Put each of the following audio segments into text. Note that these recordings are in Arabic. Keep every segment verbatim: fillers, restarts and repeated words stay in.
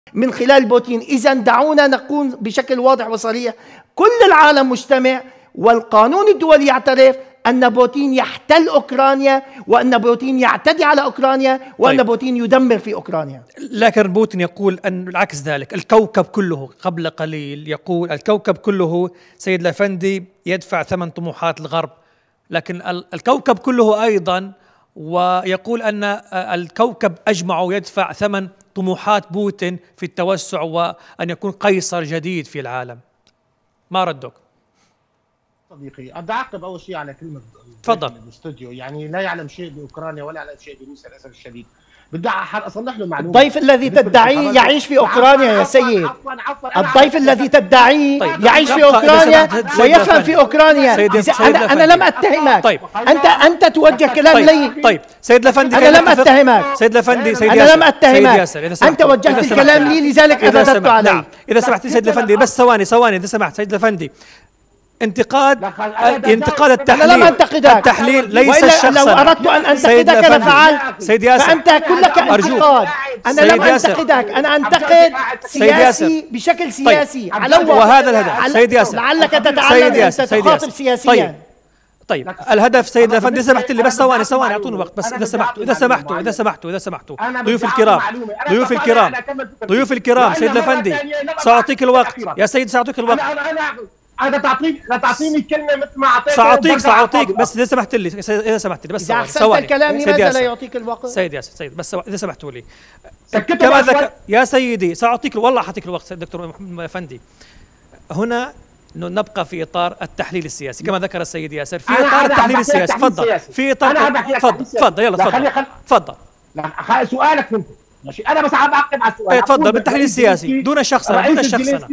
من خلال بوتين. إذا دعونا نقول بشكل واضح وصريح، كل العالم مجتمع والقانون الدولي يعترف أن بوتين يحتل أوكرانيا، وأن بوتين يعتدي على أوكرانيا، وأن طيب. بوتين يدمر في أوكرانيا. لكن بوتين يقول أن العكس ذلك، الكوكب كله قبل قليل يقول الكوكب كله سيد الأفندي يدفع ثمن طموحات الغرب، لكن الكوكب كله أيضا ويقول أن الكوكب أجمع يدفع ثمن طموحات بوتين في التوسع وأن يكون قيصر جديد في العالم. ما ردك؟ صديقي بدي اعقب اول شيء على كلمه تفضل. الاستوديو، يعني لا يعلم شيء باوكرانيا ولا يعلم شيء بروسيا للاسف الشديد. بدي اصلح له معلومه. الضيف الذي تدعيه يعيش في اوكرانيا يا سيد. عفواً عفواً الضيف الذي تدعيه طيب. يعيش في اوكرانيا ويفهم في اوكرانيا. انا انا لم اتهمك. طيب. انت انت توجه كلام طيب. لي. طيب سيد الأفندي انا لم اتهمك. سيد الأفندي سيد انا لم اتهمك. سيد انت وجهت الكلام لي لذلك انا رددت عليه. نعم. اذا سمحت سيد الأفندي بس ثواني ثواني اذا سمحت سيد الأفندي. انتقاد انتقاد التحليل. أنا لم أنتقدك. التحليل ليس الشخصا. لو أردت أن أنتقدك لفعلت. سيد ياسر فأنت كلك انتقاد. أنا لم أنتقدك، أنا أنتقد سياسي بشكل سياسي طيب. على وهذا الهدف سيد ياسر. لعلك تتعلم أن تخاطب سياسيا. طيب. طيب الهدف سيد الأفندي سمحت لي بس ثواني ثواني اعطوني وقت بس اذا سمحتوا اذا سمحتوا اذا سمحتوا اذا سمحتوا ضيوف الكرام ضيوف الكرام ضيوف الكرام سيد الأفندي سأعطيك الوقت يا سيد سأعطيك الوقت. هذا تعطيني لا تعطيني الكلمه مثل ما اعطيتك. سأعطيك سأعطيك بس اذا سمحت لي اذا سمحت لي بس ثواني. إذا أحسنت الكلام لماذا لا يعطيك الوقت؟ سيد ياسر سيد بس اذا سمحتوا لي كما ذكر يا سيدي سأعطيك والله أعطيك الوقت دكتور محمد أفندي. هنا نبقى في اطار التحليل السياسي كما ذكر السيد ياسر في اطار التحليل السياسي. تفضل في اطار تفضل تفضل يلا تفضل تفضل. لا سؤالك فهمت ماشي. انا بس عم اعقب على السؤال. تفضل بالتحليل السياسي دون شخصنه دون شخصنه.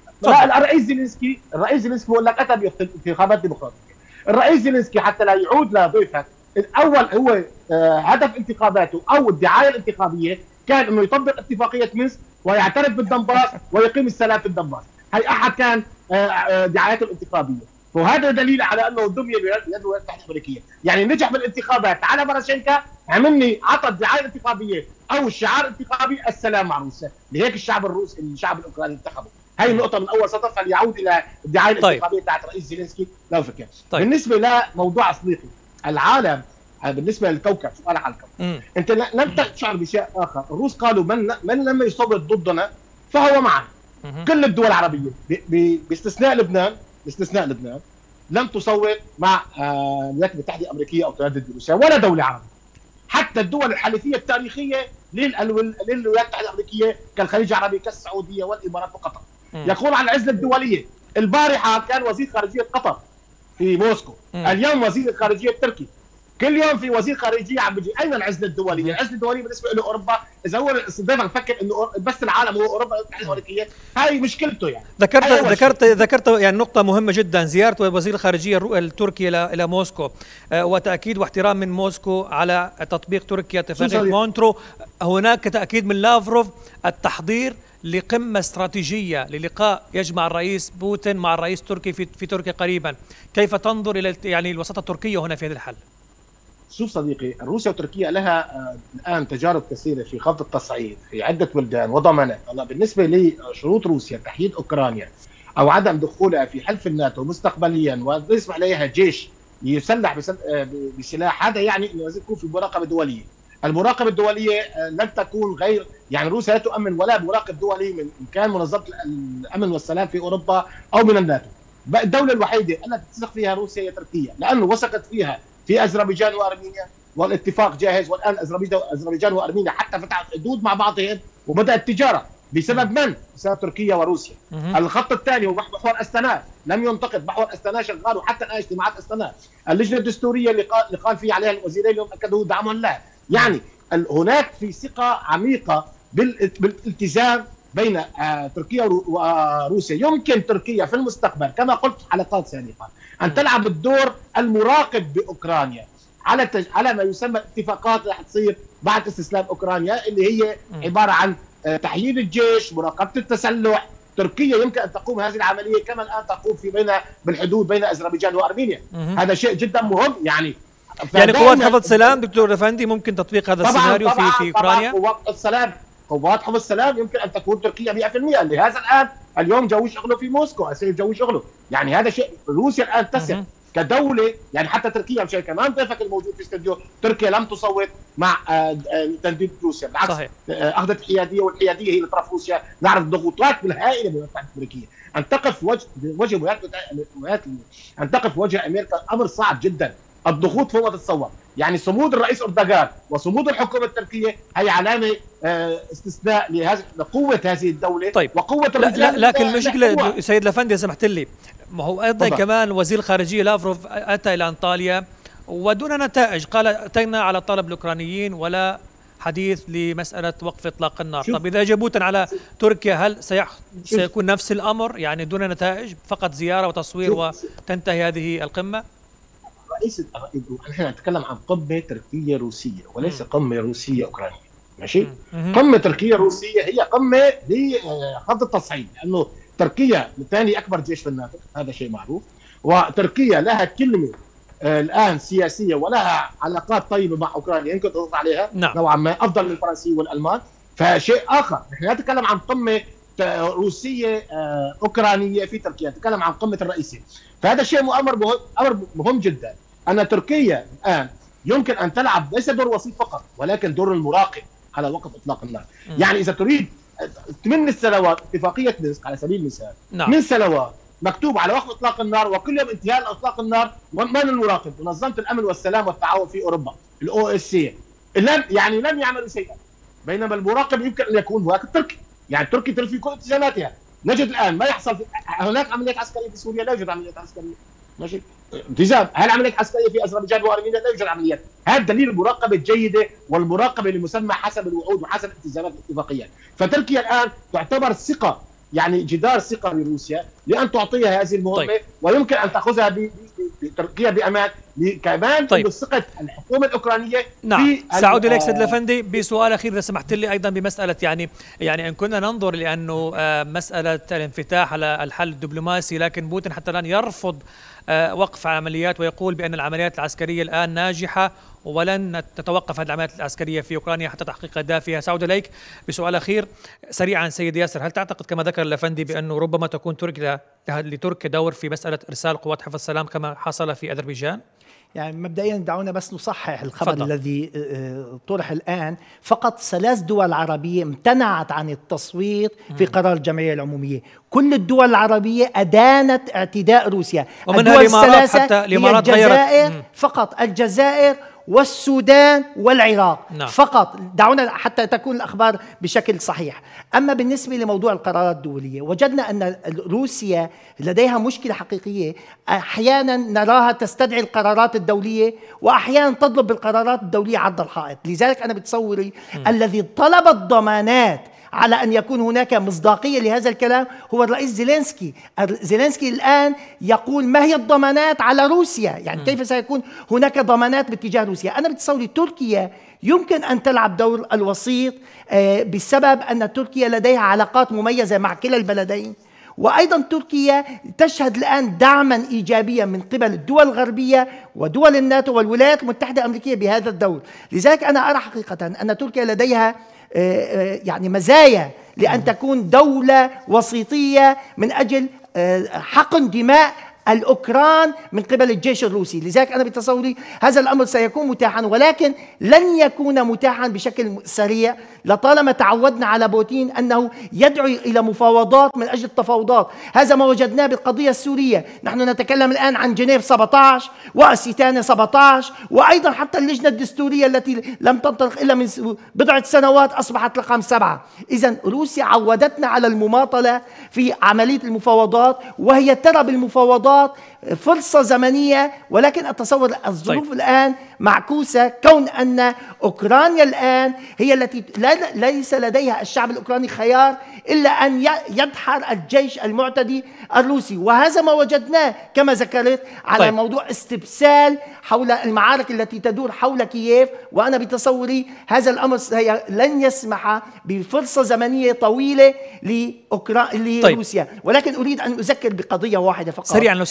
لا الرئيس زيلينسكي الرئيس زيلينسكي بقول لك اتى بانتخابات ديمقراطيه. الرئيس زيلينسكي حتى لا يعود لضيفك الاول هو آه هدف انتخاباته او الدعايه الانتخابيه كان انه يطبق اتفاقيه مينسك ويعترف بالدنباس ويقيم السلام في الدنباس. هي احد كان آه آه دعايته الانتخابيه، وهذا دليل على انه دمي بيد الولايات المتحده الامريكيه، يعني نجح بالانتخابات. على باراشينكا عملني عطى الدعايه الانتخابيه او الشعار الانتخابي السلام مع روسيا، لهيك الشعب الروسي الشعب الاوكراني انتخبه. هي النقطة من أول سطر، فليعود إلى الدعاية طيب. الانتخابية بتاعت رئيس زيلينسكي لو فكر. طيب. بالنسبة لموضوع صديقي العالم بالنسبة للكوكب، سؤالك على الكوكب. مم. أنت لم تشعر بشيء آخر، الروس قالوا من من لم يصوت ضدنا فهو معنا. مم. كل الدول العربية باستثناء لبنان باستثناء لبنان لم تصوت مع الولايات المتحدة الأمريكية أو ضد روسيا ولا دولة عربية. حتى الدول الحليفية التاريخية للولايات المتحدة الأمريكية كالخليج العربي كالسعودية والإمارات وقطر. يقول عن العزلة الدولية. البارحة كان وزير خارجية قطر في موسكو، مم. اليوم وزير الخارجية التركي. كل يوم في وزير خارجية عم بيجي. أين العزلة الدولية؟ العزلة الدولية بالنسبة له أوروبا، إذا هو ضيفك مفكر إنه بس العالم هو أوروبا الأمريكية، هاي مشكلته يعني. ذكرت ذكرت ذكرت يعني نقطة مهمة جدا، زيارة وزير الخارجية التركي إلى إلى موسكو، آه وتأكيد واحترام من موسكو على تطبيق تركيا اتفاقية مونترو. هناك تأكيد من لافروف التحضير لقمة استراتيجية للقاء يجمع الرئيس بوتين مع الرئيس التركي في في تركيا قريبا. كيف تنظر إلى يعني الوساطة التركية هنا في هذا الحل؟ شوف صديقي، روسيا وتركيا لها آه الآن تجارب كثيرة في خفض التصعيد في عدة بلدان وضمانات. الله بالنسبة لشروط روسيا تحييد أوكرانيا أو عدم دخولها في حلف الناتو مستقبليا ويسمح لها جيش يسلح بسلاح، هذا يعني أنه لازم يكون في مراقبة دولية. المراقبة الدولية لن تكون غير يعني روسيا لا تؤمن ولا مراقب دولي من كان منظمة الأمن والسلام في أوروبا أو من الناتو. الدولة الوحيدة التي تثق فيها روسيا هي تركيا، لأنه وثقت فيها في أذربيجان وأرمينيا والاتفاق جاهز، والآن أذربيجان وأرمينيا حتى فتحت حدود مع بعضهم وبدأت التجارة. بسبب من؟ بسبب تركيا وروسيا. الخط الثاني هو محور أستانا، لم ينتقد محور أستانا شغال، وحتى الآن اجتماعات أستانا. اللجنة الدستورية اللي قال فيه عليها الوزيرين اليوم أكدوا دعمهم لها. يعني هناك في ثقة عميقة بالالتزام بين تركيا وروسيا. يمكن تركيا في المستقبل كما قلت حلقات سابقة أن تلعب الدور المراقب بأوكرانيا على تج... على ما يسمى اتفاقات رح تصير بعد استسلام أوكرانيا، اللي هي عبارة عن تحييد الجيش، مراقبة التسلح. تركيا يمكن أن تقوم هذه العملية كما الآن تقوم في بين بالحدود بين أذربيجان وأرمينيا. هذا شيء جدا مهم يعني. يعني قوات حفظ السلام دكتور أفندي ممكن تطبيق هذا السيناريو في في اوكرانيا؟ قوات السلام قوات حفظ السلام يمكن ان تكون تركيا مئة بالمئة. لهذا الان اليوم جو شغله في موسكو، اسير جو شغله، يعني هذا شيء روسيا الان تسع كدوله، يعني حتى تركيا مشان كمان ضيفك الموجود في استوديو، تركيا لم تصوت مع تنديد روسيا، بالعكس صحيح. اخذت الحياديه، والحياديه هي لطرف روسيا. نعرف الضغوطات الهائله من الولايات الامريكيه ان تقف وجه وجه ولايات ان تقف وجه امريكا امر صعب جدا، الضغوط فوق ما تتصور. يعني صمود الرئيس اردوغان وصمود الحكومه التركيه هي علامه استثناء لهذه لقوه هذه الدوله. طيب. وقوه الرجال. لا لا لكن المشكله سيد لافندي سمحت لي، ما هو ايضا طبعا. كمان وزير الخارجيه لافروف اتى الى انطاليا ودون نتائج، قال اتينا على طلب الاوكرانيين ولا حديث لمساله وقف اطلاق النار. طب اذا جبوتا على تركيا هل سيح... سيكون نفس الامر، يعني دون نتائج فقط زياره وتصوير وتنتهي هذه القمه؟ رئيس نحن نتكلم عن قمه تركيه روسيه وليس م. قمه روسيه اوكرانيه، ماشي؟ م. قمه تركيه روسيه هي قمه لخفض التصعيد، لانه تركيا ثاني اكبر جيش في الناتو، هذا شيء معروف، وتركيا لها كلمه آه الان سياسيه ولها علاقات طيبه مع اوكرانيا يمكن تضغط عليها نعم. نوعا ما افضل من الفرنسيين والالمان. فشيء اخر، نحن نتكلم عن قمه روسيه آه اوكرانيه في تركيا، نتكلم عن قمه الرئيسين. فهذا شيء امر مهم امر مهم جدا، ان تركيا الان يمكن ان تلعب ليس دور وسيط فقط ولكن دور المراقب على وقف اطلاق النار. م. يعني اذا تريد ثمان سنوات اتفاقيه مينسك على سبيل المثال، نعم. من سنوات مكتوب على وقف اطلاق النار وكل يوم انتهاء اطلاق النار، من المراقب؟ منظمه الامن والسلام والتعاون في اوروبا، الاو اس سي. لن يعني لن يعملوا شيئا، بينما المراقب يمكن ان يكون هناك التركي، يعني تركي تلفي كل التزاماتها. نجد الان ما يحصل في هناك عمليات عسكريه في سوريا، لا يوجد عمليات عسكريه، ماشي؟ التزام، هل عمليات عسكريه في اذربيجان وارمينيا؟ لا يوجد عمليات. هذا دليل المراقبه الجيده والمراقبه المسمى حسب الوعود وحسب الالتزامات الاتفاقيه. فتركيا الان تعتبر ثقه، يعني جدار ثقه لروسيا لان تعطيها هذه المهمه. طيب. ويمكن ان تاخذها بتركيا بامان كمان. طيب. بثقه الحكومه الاوكرانيه. نعم. في سأعود اليك سيد لافندي بسؤال اخير اذا سمحت لي، ايضا بمساله يعني يعني ان كنا ننظر لانه مساله الانفتاح على الحل الدبلوماسي، لكن بوتين حتى الان يرفض وقف عمليات ويقول بان العمليات العسكريه الان ناجحه ولن تتوقف هذه العمليات العسكريه في اوكرانيا حتى تحقيق اهدافها. سأعود اليك بسؤال اخير سريعا سيد ياسر، هل تعتقد كما ذكر الافندي بانه ربما تكون تركيا لتركيا دور في مساله ارسال قوات حفظ السلام كما حصل في اذربيجان؟ يعني مبدئيا دعونا بس نصحح الخبر فضل. الذي طرح الآن. فقط ثلاث دول عربية امتنعت عن التصويت في قرار الجمعية العمومية. كل الدول العربية أدانت اعتداء روسيا. الدول الثلاثة حتى الإمارات الجزائر غيرت. فقط الجزائر والسودان والعراق. نعم. فقط. دعونا حتى تكون الأخبار بشكل صحيح. أما بالنسبة لموضوع القرارات الدولية، وجدنا أن روسيا لديها مشكلة حقيقية، أحيانا نراها تستدعي القرارات الدولية وأحيانا تطلب بالقرارات الدولية عرض الحائط. لذلك أنا بتصوري م. الذي طلب الضمانات على أن يكون هناك مصداقية لهذا الكلام هو الرئيس زيلينسكي. زيلينسكي الآن يقول ما هي الضمانات على روسيا، يعني م. كيف سيكون هناك ضمانات باتجاه روسيا. أنا بتصوري تركيا يمكن أن تلعب دور الوسيط بسبب أن تركيا لديها علاقات مميزة مع كلا البلدين، وأيضا تركيا تشهد الآن دعما إيجابيا من قبل الدول الغربية ودول الناتو والولايات المتحدة الأمريكية بهذا الدور. لذلك أنا أرى حقيقة أن تركيا لديها يعني مزايا لأن تكون دولة وسيطية من أجل حقن دماء الأوكران من قبل الجيش الروسي. لذلك أنا بتصوري هذا الأمر سيكون متاحا، ولكن لن يكون متاحا بشكل سريع لطالما تعودنا على بوتين أنه يدعو إلى مفاوضات من أجل التفاوضات. هذا ما وجدناه بالقضية السورية. نحن نتكلم الآن عن جنيف سبعة عشر وأسيتاني سبعة عشر، وأيضا حتى اللجنة الدستورية التي لم تنطلق إلا من بضعة سنوات أصبحت رقم سبعة. إذن روسيا عودتنا على المماطلة في عملية المفاوضات، وهي ترى بالمفاوضات فرصة زمنية، ولكن أتصور الظروف طيب. الآن معكوسة، كون أن أوكرانيا الآن هي التي ليس لديها الشعب الأوكراني خيار إلا أن يدحر الجيش المعتدي الروسي. وهذا ما وجدناه كما ذكرت على طيب. موضوع استبسال حول المعارك التي تدور حول كييف. وأنا بتصوري هذا الأمر لن يسمح بفرصة زمنية طويلة لأوكرا... لروسيا. طيب. ولكن أريد أن أذكر بقضية واحدة فقط، سريعا لو سمحت. أن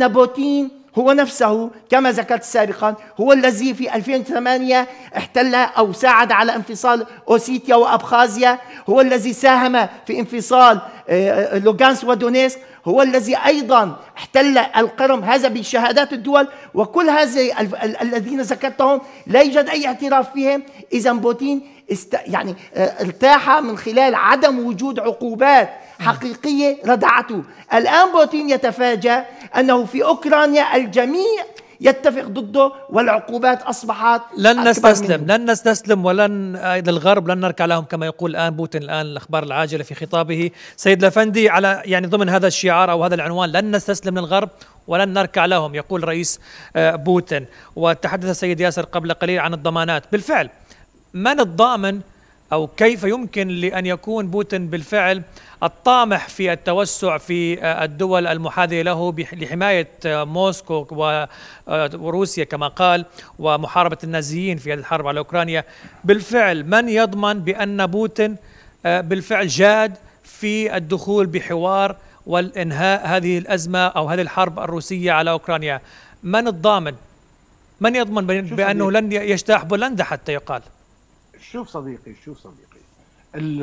أن بوتين هو نفسه كما ذكرت سابقا هو الذي في ألفين وثمانية احتل أو ساعد على انفصال أوسيتيا وأبخازيا، هو الذي ساهم في انفصال لوغانس ودونيسك، هو الذي أيضا احتل القرم، هذا بشهادات الدول. وكل هذه الذين ذكرتهم لا يوجد أي اعتراف فيهم. إذا بوتين است يعني ارتاح من خلال عدم وجود عقوبات حقيقية ردعته. الآن بوتين يتفاجأ أنه في أوكرانيا الجميع يتفق ضده والعقوبات أصبحت لن نستسلم لن نستسلم ولن للغرب لن نركع لهم كما يقول الآن بوتين الآن الأخبار العاجلة في خطابه. سيد الأفندي، على يعني ضمن هذا الشعار أو هذا العنوان لن نستسلم للغرب ولن نركع لهم يقول رئيس بوتين. وتحدث السيد ياسر قبل قليل عن الضمانات. بالفعل من الضامن أو كيف يمكن لأن يكون بوتين بالفعل الطامح في التوسع في الدول المحاذية له لحماية موسكو وروسيا كما قال ومحاربة النازيين في الحرب على أوكرانيا؟ بالفعل من يضمن بأن بوتين بالفعل جاد في الدخول بحوار والإنهاء هذه الأزمة أو هذه الحرب الروسية على أوكرانيا؟ من الضامن؟ من يضمن بأنه لن يجتاح بولندا حتى يقال؟ شوف صديقي شوف صديقي ال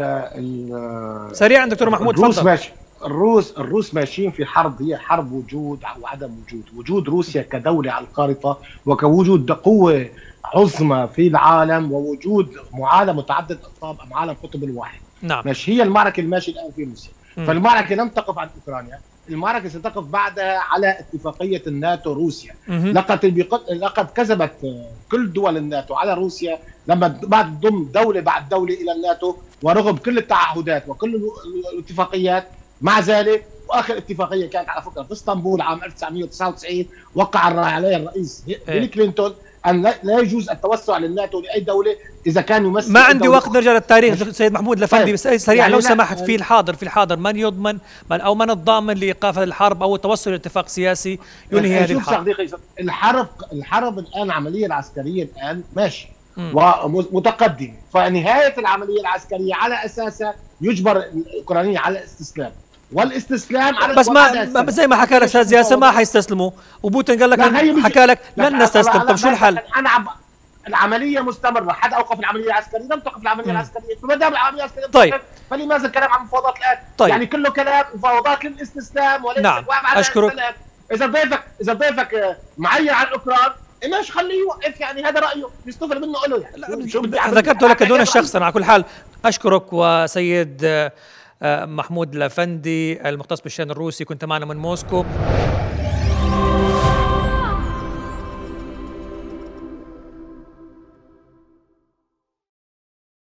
ال سريعا دكتور محمود الروس فضل. ماشي الروس الروس ماشيين في حرب، هي حرب وجود وعدم وجود. وجود روسيا كدولة على الخارطة وكوجود قوة عظمى في العالم ووجود معالم متعدد اقطاب ام عالم قطب الواحد. نعم. ماشي هي المعركة اللي ماشية الان في روسيا. م. فالمعركة لم تقف عن اوكرانيا، المعركة ستقف بعدها على اتفاقية الناتو روسيا. لقد لقد كذبت كل دول الناتو على روسيا لما بعد ضم دولة بعد دولة إلى الناتو ورغم كل التعهدات وكل الاتفاقيات. مع ذلك واخر اتفاقية كانت على فكرة في اسطنبول عام ألف وتسعمئة وتسعة وتسعين وقع عليها الرئيس بيل كلينتون أن لا يجوز التوسع للناتو لأي دولة إذا كان يمثل. ما عندي وقت نرجع للتاريخ سيد محمود الأفندي، بس سريعا يعني لو سمحت في الحاضر في الحاضر من يضمن من أو من الضامن لإيقاف هذه الحرب أو التوصل لاتفاق سياسي ينهي هذه الحرب؟ صديقي الحرب الحرب الآن العملية العسكرية الآن ماشي ومتقدمة، فنهاية العملية العسكرية على أساسها يجبر الأوكرانيين على الاستسلام، والاستسلام على بس ما زي ما حكى لك استاذ ياسر ما حيستسلموا، وبوتين قال لك حكى لك لن نستسلم. طب شو الحل؟ انا عب... العمليه مستمره، حد اوقف العمليه العسكريه؟ لم توقف العمليه العسكريه، فما دام العمليه العسكريه طيب فلماذا الكلام عن مفاوضات الان؟ طيب. يعني كله كلام مفاوضات للاستسلام وليس نعم. اشكرك. اذا ضيفك اذا ضيفك معين عن اوكران ماشي خليه يوقف، يعني هذا رايه يستفل منه له. يعني شو ذكرت لك دون الشخص. على كل حال اشكرك. وسيد محمود الأفندي المختص بالشأن الروسي كنت معنا من موسكو.